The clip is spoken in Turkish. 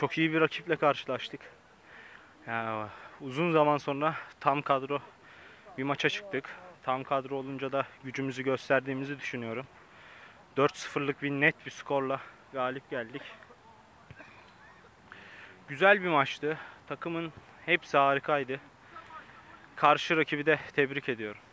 Çok iyi bir rakiple karşılaştık. Yani uzun zaman sonra tam kadro bir maça çıktık. Tam kadro olunca da gücümüzü gösterdiğimizi düşünüyorum. 4-0'lık bir net bir skorla galip geldik. Güzel bir maçtı. Takımın hepsi harikaydı. Karşı rakibi de tebrik ediyorum.